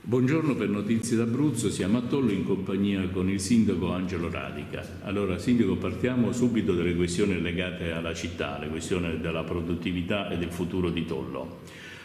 Buongiorno, per Notizie d'Abruzzo, siamo a Tollo in compagnia con il sindaco Angelo Radica. Allora, sindaco, partiamo subito dalle questioni legate alla città, le questioni della produttività e del futuro di Tollo.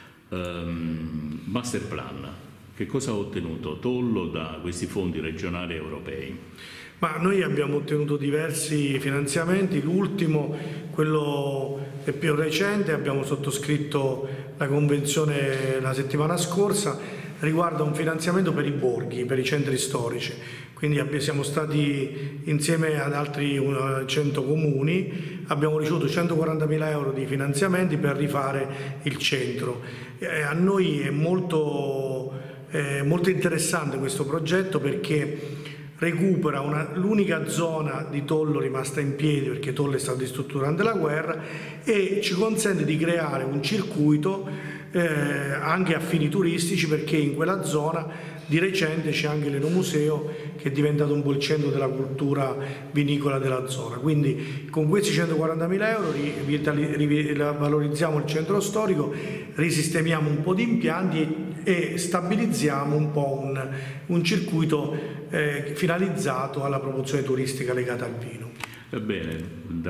Master plan, che cosa ha ottenuto Tollo da questi fondi regionali e europei? Ma noi abbiamo ottenuto diversi finanziamenti, l'ultimo, quello più recente, abbiamo sottoscritto la convenzione la settimana scorsa, riguarda un finanziamento per i borghi, per i centri storici, quindi siamo stati insieme ad altri 100 comuni, abbiamo ricevuto 140.000 euro di finanziamenti per rifare il centro. A noi è molto interessante questo progetto perché recupera l'unica zona di Tollo rimasta in piedi, perché Tollo è stato distrutto durante la guerra, e ci consente di creare un circuito anche a fini turistici, perché in quella zona di recente c'è anche l'Enomuseo, che è diventato un po' il centro della cultura vinicola della zona. Quindi con questi 140.000 euro valorizziamo il centro storico, risistemiamo un po' di impianti e stabilizziamo un po' un circuito finalizzato alla promozione turistica legata al vino. Ebbene,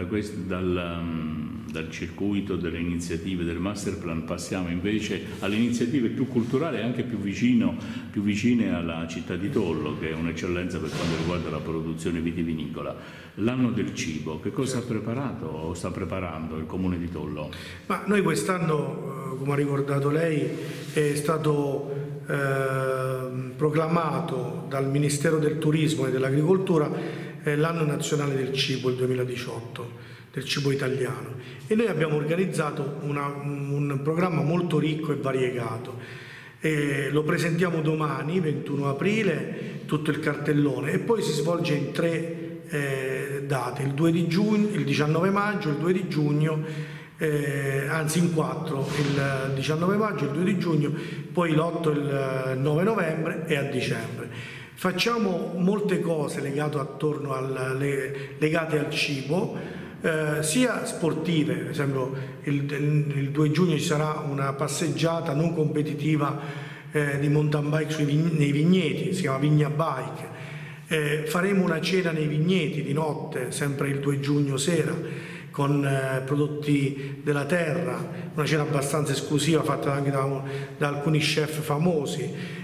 dal circuito delle iniziative del Master Plan passiamo invece alle iniziative più culturali e anche più vicine alla città di Tollo, che è un'eccellenza per quanto riguarda la produzione vitivinicola. L'anno del cibo, che cosa ha preparato o sta preparando il Comune di Tollo? Ma noi quest'anno, come ha ricordato lei, è stato proclamato dal Ministero del Turismo e dell'Agricoltura l'anno nazionale del cibo, il 2018, del cibo italiano, e noi abbiamo organizzato un programma molto ricco e variegato. Lo presentiamo domani, 21 aprile, tutto il cartellone, e poi si svolge in 3 date, il 2 di giugno, il 19 maggio, il 2 di giugno, anzi in 4, il 19 maggio, il 2 di giugno, poi l'8 e il 9 novembre e a dicembre. Facciamo molte cose legate al cibo, sia sportive, per esempio il 2 giugno ci sarà una passeggiata non competitiva di mountain bike nei vigneti, si chiama Vigna Bike. Faremo una cena nei vigneti di notte, sempre il 2 giugno sera, con prodotti della terra, una cena abbastanza esclusiva fatta anche da alcuni chef famosi.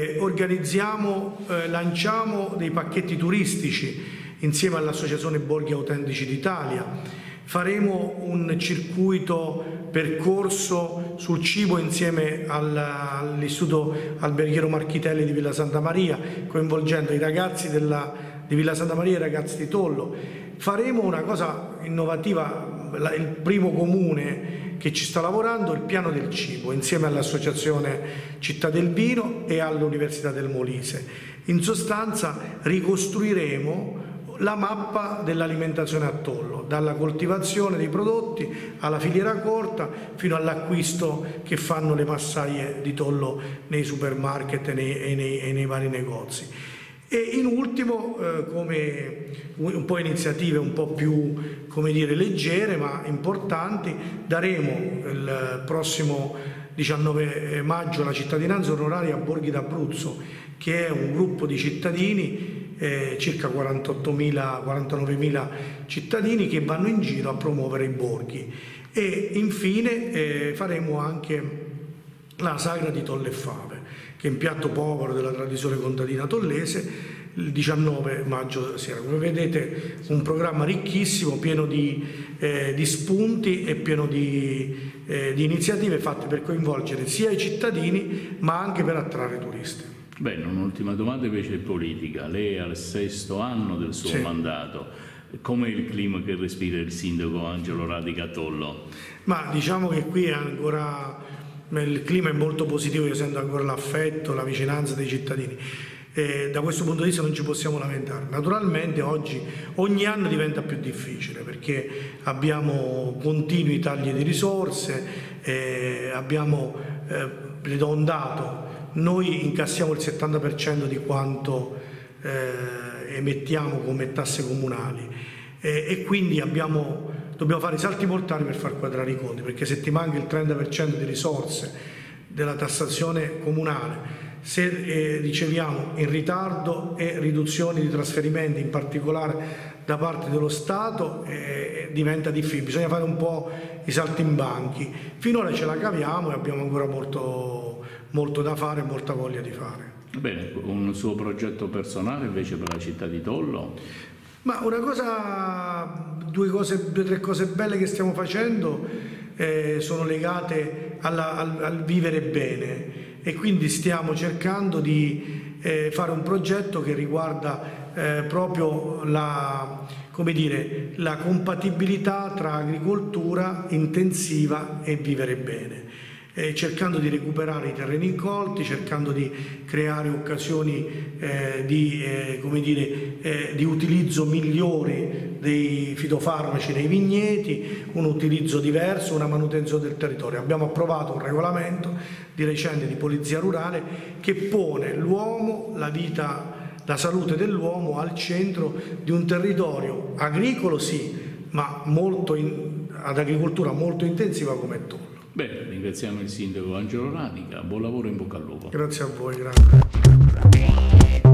Lanciamo dei pacchetti turistici insieme all'Associazione Borghi Autentici d'Italia. Faremo un circuito percorso sul cibo insieme all'Istituto Alberghiero Marchitelli di Villa Santa Maria, coinvolgendo i ragazzi di Villa Santa Maria e i ragazzi di Tollo. Faremo una cosa innovativa, il primo comune che ci sta lavorando, il piano del cibo, insieme all'Associazione Città del Vino e all'Università del Molise. In sostanza ricostruiremo la mappa dell'alimentazione a Tollo, dalla coltivazione dei prodotti alla filiera corta fino all'acquisto che fanno le massaie di Tollo nei supermarket e nei vari negozi. E in ultimo, come un po' iniziative un po' più, come dire, leggere ma importanti, daremo il prossimo 19 maggio la cittadinanza onoraria a Borghi d'Abruzzo, che è un gruppo di cittadini, circa 49.000 cittadini, che vanno in giro a promuovere i borghi. E infine faremo anche la sagra di Tolle e Fave, che è un piatto povero della tradizione contadina tollese, il 19 maggio sera. Come vedete, un programma ricchissimo, pieno di spunti e pieno di iniziative fatte per coinvolgere sia i cittadini ma anche per attrarre turisti. Bene, un'ultima domanda invece politica. Lei è al 6° anno del suo mandato. Com'è il clima che respira il sindaco Angelo Radica a Tollo? Ma diciamo che qui è ancora... Il clima è molto positivo, io sento ancora l'affetto, la vicinanza dei cittadini. Da questo punto di vista non ci possiamo lamentare. Naturalmente ogni anno diventa più difficile perché abbiamo continui tagli di risorse, abbiamo, le do un dato, noi incassiamo il 70% di quanto emettiamo come tasse comunali e quindi dobbiamo fare i salti mortali per far quadrare i conti, perché se ti manca il 30% di risorse della tassazione comunale, se riceviamo in ritardo e riduzioni di trasferimenti, in particolare da parte dello Stato, diventa difficile, bisogna fare un po' i saltimbanchi. Finora ce la caviamo e abbiamo ancora molto da fare e molta voglia di fare. Bene, un suo progetto personale invece per la città di Tollo? Ma due o tre cose belle che stiamo facendo sono legate al vivere bene, e quindi stiamo cercando di fare un progetto che riguarda proprio la compatibilità tra agricoltura intensiva e vivere bene, cercando di recuperare i terreni incolti, cercando di creare occasioni di utilizzo migliori dei fitofarmaci nei vigneti, un utilizzo diverso, una manutenzione del territorio. Abbiamo approvato un regolamento di recente di polizia rurale che pone l'uomo, la salute dell'uomo al centro di un territorio agricolo, sì, ma ad agricoltura molto intensiva come Tollo. Bene, ringraziamo il sindaco Angelo Radica, buon lavoro e in bocca al lupo. Grazie a voi, grazie.